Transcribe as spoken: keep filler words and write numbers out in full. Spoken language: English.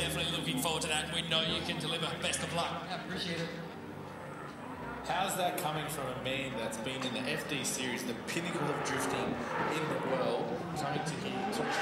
definitely looking forward to that. We know you can deliver. Best of luck. I appreciate it. How's that coming from a man that's been in the F D Series, the pinnacle of drifting in the world, coming to here to